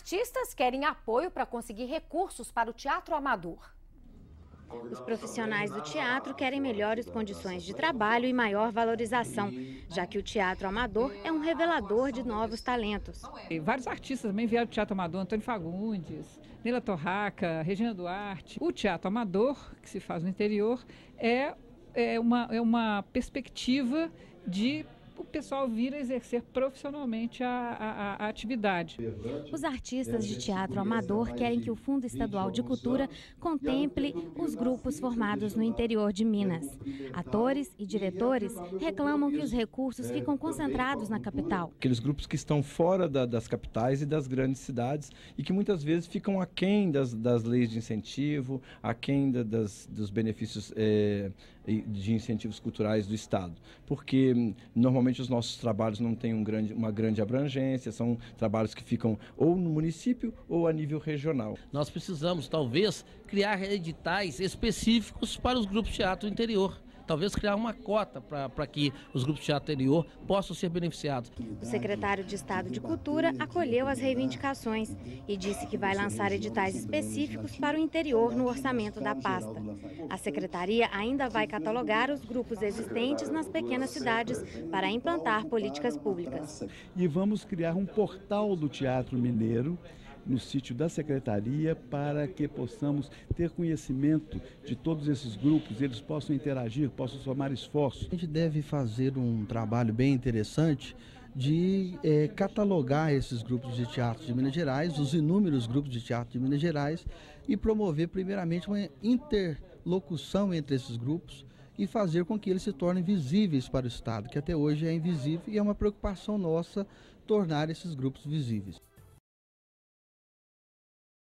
artistas querem apoio para conseguir recursos para o teatro amador. Os profissionais do teatro querem melhores condições de trabalho e maior valorização, já que o teatro amador é um revelador de novos talentos. E vários artistas também vieram do teatro amador, Antônio Fagundes, Neila Torraca, Regina Duarte. O teatro amador, que se faz no interior, é uma perspectiva de o pessoal vir a exercer profissionalmente a atividade. Os artistas de teatro amador querem que o Fundo Estadual de Cultura contemple os grupos formados no interior de Minas. Atores e diretores reclamam que os recursos ficam concentrados na capital. Aqueles grupos que estão fora das capitais e das grandes cidades e que muitas vezes ficam aquém das leis de incentivo, aquém dos benefícios de incentivos culturais do Estado. Porque normalmente os nossos trabalhos não têm uma grande abrangência, são trabalhos que ficam ou no município ou a nível regional. Nós precisamos, talvez, criar editais específicos para os grupos de teatro interior. Talvez criar uma cota para que os grupos de teatro interior possam ser beneficiados. O secretário de Estado de Cultura acolheu as reivindicações e disse que vai lançar editais específicos para o interior no orçamento da pasta. A secretaria ainda vai catalogar os grupos existentes nas pequenas cidades para implantar políticas públicas. E vamos criar um portal do teatro mineiro no sítio da secretaria para que possamos ter conhecimento de todos esses grupos, eles possam interagir, possam somar esforços. A gente deve fazer um trabalho bem interessante de catalogar esses grupos de teatro de Minas Gerais, os inúmeros grupos de teatro de Minas Gerais e promover primeiramente uma interlocução entre esses grupos e fazer com que eles se tornem visíveis para o Estado, que até hoje é invisível e é uma preocupação nossa tornar esses grupos visíveis.